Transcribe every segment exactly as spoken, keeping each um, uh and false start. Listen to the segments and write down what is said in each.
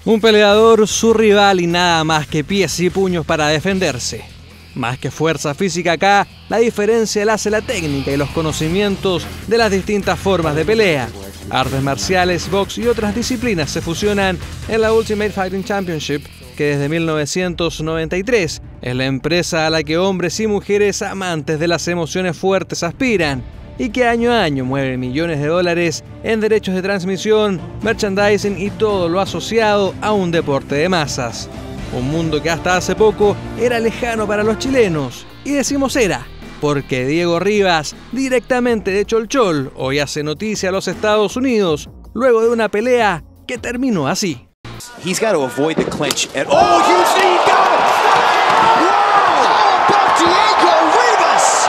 Un peleador, su rival y nada más que pies y puños para defenderse. Más que fuerza física acá, la diferencia la hace la técnica y los conocimientos de las distintas formas de pelea. Artes marciales, box y otras disciplinas se fusionan en la Ultimate Fighting Championship, que desde mil novecientos noventa y tres es la empresa a la que hombres y mujeres amantes de las emociones fuertes aspiran y que año a año mueve millones de dólares en derechos de transmisión, merchandising y todo lo asociado a un deporte de masas. Un mundo que hasta hace poco era lejano para los chilenos. Y decimos era, porque Diego Rivas, directamente de Cholchol, hoy hace noticia a los Estados Unidos, luego de una pelea que terminó así. He's got to avoid the clinch. And oh, huge knee, got it! Wow! How about Diego Rivas?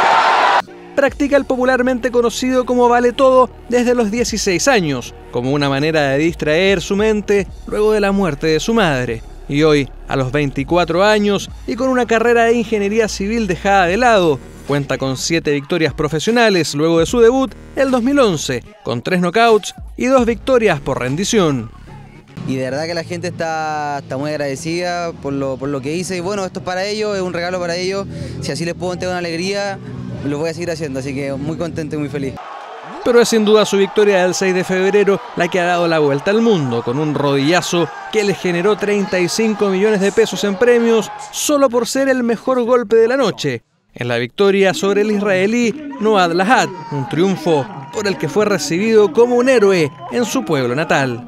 Practica el popularmente conocido como vale todo desde los dieciséis años, como una manera de distraer su mente luego de la muerte de su madre. Y hoy, a los veinticuatro años y con una carrera de ingeniería civil dejada de lado, cuenta con siete victorias profesionales luego de su debut el dos mil once, con tres knockouts y dos victorias por rendición. Y de verdad que la gente está, está muy agradecida por lo, por lo que hice. Y bueno, esto es para ellos, es un regalo para ellos. Si así les puedo entregar una alegría, lo voy a seguir haciendo. Así que muy contento y muy feliz. Pero es sin duda su victoria del seis de febrero la que ha dado la vuelta al mundo, con un rodillazo que le generó treinta y cinco millones de pesos en premios solo por ser el mejor golpe de la noche. En la victoria sobre el israelí Noad Lahat, un triunfo por el que fue recibido como un héroe en su pueblo natal.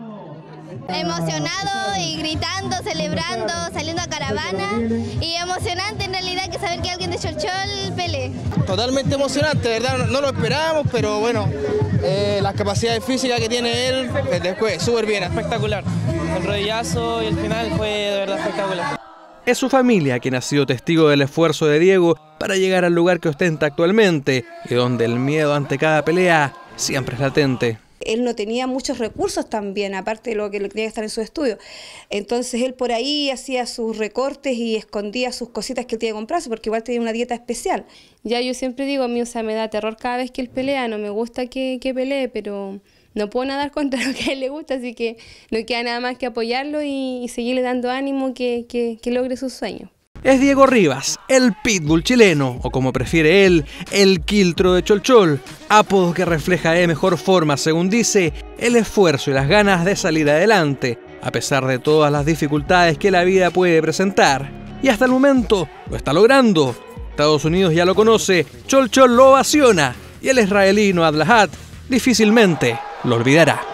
Emocionado y gritando, celebrando, saliendo a caravana y emocionante en realidad que saber que alguien de Cholchol pelee. Totalmente emocionante, de verdad, no, no lo esperábamos, pero bueno, eh, las capacidades físicas que tiene él, después, súper bien, espectacular. El rodillazo y el final fue de verdad espectacular. Es su familia quien ha sido testigo del esfuerzo de Diego para llegar al lugar que ostenta actualmente y donde el miedo ante cada pelea siempre es latente. Él no tenía muchos recursos también, aparte de lo que tenía que estar en su estudio. Entonces él por ahí hacía sus recortes y escondía sus cositas que él tenía que comprarse, porque igual tenía una dieta especial. Ya yo siempre digo, a mí, o sea, me da terror cada vez que él pelea, no me gusta que, que pelee, pero no puedo nadar contra lo que a él le gusta, así que no queda nada más que apoyarlo y, y seguirle dando ánimo que, que, que logre sus sueños. Es Diego Rivas, el pitbull chileno, o como prefiere él, el quiltro de Cholchol, apodo que refleja de mejor forma, según dice, el esfuerzo y las ganas de salir adelante, a pesar de todas las dificultades que la vida puede presentar. Y hasta el momento lo está logrando. Estados Unidos ya lo conoce, Cholchol lo ovaciona, y el israelí Noad Lahat difícilmente lo olvidará.